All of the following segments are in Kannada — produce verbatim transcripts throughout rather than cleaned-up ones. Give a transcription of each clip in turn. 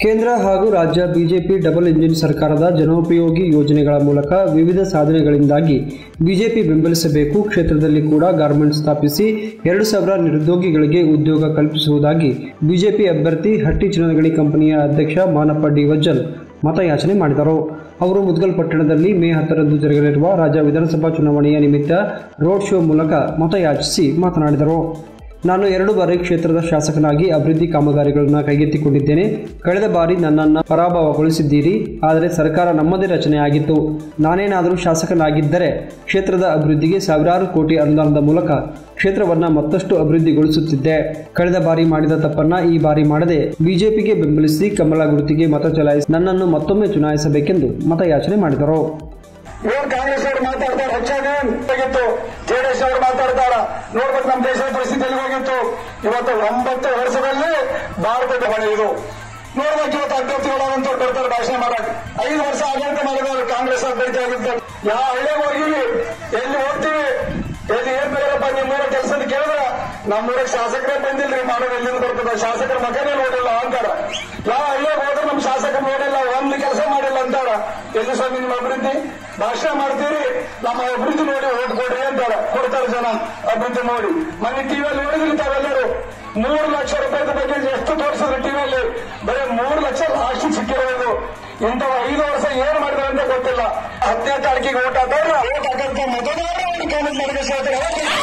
ಕೇಂದ್ರ ಹಾಗೂ ರಾಜ್ಯ ಬಿಜೆಪಿ ಡಬಲ್ ಇಂಜಿನ್ ಸರ್ಕಾರದ ಜನೋಪಯೋಗಿ ಯೋಜನೆಗಳ ಮೂಲಕ ವಿವಿಧ ಸಾಧನೆಗಳಿಂದಾಗಿ ಬಿಜೆಪಿ ಬೆಂಬಲಿಸಬೇಕು. ಕ್ಷೇತ್ರದಲ್ಲಿ ಕೂಡ ಗಾರ್ಮೆಂಟ್ ಸ್ಥಾಪಿಸಿ ಎರಡು ಸಾವಿರ ನಿರುದ್ಯೋಗಿಗಳಿಗೆ ಉದ್ಯೋಗ ಕಲ್ಪಿಸುವುದಾಗಿ ಬಿಜೆಪಿ ಅಭ್ಯರ್ಥಿ ಹಟ್ಟಿ ಚಿನ್ನದಗಣಿ ಕಂಪನಿಯ ಅಧ್ಯಕ್ಷ ಮಾನಪ್ಪ ಡಿ ವಜ್ಜಲ್ ಮತಯಾಚನೆ ಮಾಡಿದರು. ಅವರು ಮುದ್ಗಲ್ ಪಟ್ಟಣದಲ್ಲಿ ಮೇ ಹತ್ತರಂದು ಜರುಗಲಿರುವ ರಾಜ್ಯ ವಿಧಾನಸಭಾ ಚುನಾವಣೆಯ ನಿಮಿತ್ತ ರೋಡ್ ಶೋ ಮೂಲಕ ಮತಯಾಚಿಸಿ ಮಾತನಾಡಿದರು. ನಾನು ಎರಡು ಬಾರಿ ಕ್ಷೇತ್ರದ ಶಾಸಕನಾಗಿ ಅಭಿವೃದ್ಧಿ ಕಾಮಗಾರಿಗಳನ್ನು ಕೈಗೆತ್ತಿಕೊಂಡಿದ್ದೇನೆ. ಕಳೆದ ಬಾರಿ ನನ್ನನ್ನು ಪರಾಭವಗೊಳಿಸಿದ್ದೀರಿ. ಆದರೆ ಸರ್ಕಾರ ನಮ್ಮದೇ ರಚನೆಯಾಗಿತ್ತು. ನಾನೇನಾದರೂ ಶಾಸಕನಾಗಿದ್ದರೆ ಕ್ಷೇತ್ರದ ಅಭಿವೃದ್ಧಿಗೆ ಸಾವಿರಾರು ಕೋಟಿ ಅನುದಾನದ ಮೂಲಕ ಕ್ಷೇತ್ರವನ್ನು ಮತ್ತಷ್ಟು ಅಭಿವೃದ್ಧಿಗೊಳಿಸುತ್ತಿದ್ದೆ. ಕಳೆದ ಬಾರಿ ಮಾಡಿದ ತಪ್ಪನ್ನ ಈ ಬಾರಿ ಮಾಡದೆ ಬಿಜೆಪಿಗೆ ಬೆಂಬಲಿಸಿ ಕಮಲ ಗುರುತಿಗೆ ಮತ ಚಲಾಯಿಸಿ ನನ್ನನ್ನು ಮತ್ತೊಮ್ಮೆ ಚುನಾಯಿಸಬೇಕೆಂದು ಮತಯಾಚನೆ ಮಾಡಿದರು. ಏನ್ ಕಾಂಗ್ರೆಸ್ ಅವರು ಮಾತಾಡ್ತಾರೆ ಹೆಚ್ಚಾಗಿತ್ತು, ಜೆಡಿಎಸ್ ಅವರು ಮಾತಾಡ್ತಾರ ನೋಡ್ಬೇಕು ನಮ್ಮ ದೇಶದ ಪರಿಸ್ಥಿತಿ ಎಲ್ಲಿ ಹೋಗಿತ್ತು. ಇವತ್ತು ಒಂಬತ್ತು ವರ್ಷದಲ್ಲಿ ಭಾರತದ ಹೊಣೆ ಇದು ನೋಡ್ಬೇಕು. ಇವತ್ತು ಅಭ್ಯರ್ಥಿಗಳಂತವ್ರು ಬರ್ತಾರೆ ಭಾಷಣ ಮಾಡಕ್. ಐದು ವರ್ಷ ಆಡಳಿತ ಮಾಡಿದವರು ಕಾಂಗ್ರೆಸ್ ಅಭ್ಯರ್ಥಿ ಆಗಿದ್ದಾರೆ. ಯಾವ ಹಳ್ಳಿಗೆ ಹೋಗಿವಿ, ಎಲ್ಲಿ ಹೋಗ್ತೀವಿ, ಎಲ್ಲಿ ಏನ್ ಬೇರೆಪ್ಪ ನಿಮ್ಮೂರ ಕೆಲಸ ಕೇಳಿದ್ರೆ ನಮ್ಮೂರಿಗೆ ಶಾಸಕರೇ ಬಂದಿಲ್ರಿ, ಮಾಡೋದು ಎಲ್ಲಿಂದ ಬರ್ತದೆ, ಶಾಸಕರ ಮಗನೇ ನೋಡಿಲ್ಲ ಅಂತಾರ. ಯಾವ ಹಳ್ಳಿಗೆ ಹೋದ್ರೆ ನಮ್ಮ ಶಾಸಕರು ನೋಡಿಲ್ಲ, ಒಂದು ಕೆಲಸ ಮಾಡಿಲ್ಲ ಅಂತಾರ. ಎಲ್ಲಿ ಸ್ವಾಮಿ ನಿಮ್ಮ ಅಭಿವೃದ್ಧಿ ಭಾಷಣ ಮಾಡ್ತೀರಿ, ನಮ್ಮ ಅಭಿವೃದ್ಧಿ ನೋಡಿ ಓಟ್ ಕೊಡ್ರಿ ಅಂತಾರ. ಕೊಡ್ತಾರೆ ಜನ ಅಭಿವೃದ್ಧಿ ನೋಡಿ. ಮೊನ್ನೆ ಟಿವಿಯಲ್ಲಿ ನೋಡಿದ್ರಿ ತಾವೆಲ್ಲರೂ ಮೂರು ಲಕ್ಷ ರೂಪಾಯಿ ಬಗ್ಗೆ ಎಷ್ಟು ತೋರಿಸಿದ್ರು ಟಿವಿಯಲ್ಲಿ. ಬರೀ ಮೂರು ಲಕ್ಷ ಲಾಸ್ಟ್ ಸಿಕ್ಕಿರೋದು. ಇಂಥ ಐದು ವರ್ಷ ಏನ್ ಮಾಡಿದ್ರು ಅಂತ ಗೊತ್ತಿಲ್ಲ. ಹತ್ತನೇ ತಾರೀಕಿಗೆ ಓಟ್ ಹಾಕೋರು ಓಟ್ ಹಾಕಂತ ಮತದಾರರು ಕಾಮೆಂಟ್ ಮಾಡಿದ್ರೆ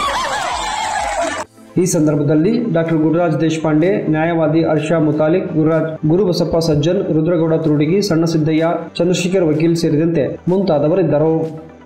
ಈ ಸಂದರ್ಭದಲ್ಲಿ ಡಾಕ್ಟರ್ ಗುರುರಾಜ್ ದೇಶಪಾಂಡೆ, ನ್ಯಾಯವಾದಿ ಹರ್ಷ ಮುತಾಲಿಕ್, ಗುರುರಾಜ್ ಗುರುಬಸಪ್ಪ ಸಜ್ಜನ್, ರುದ್ರಗೌಡ ತುರುಡಿಗಿ, ಸಣ್ಣ ಸಿದ್ದಯ್ಯ, ಚಂದ್ರಶೇಖರ್ ವಕೀಲ್ ಸೇರಿದಂತೆ ಮುಂತಾದವರಿದ್ದರು.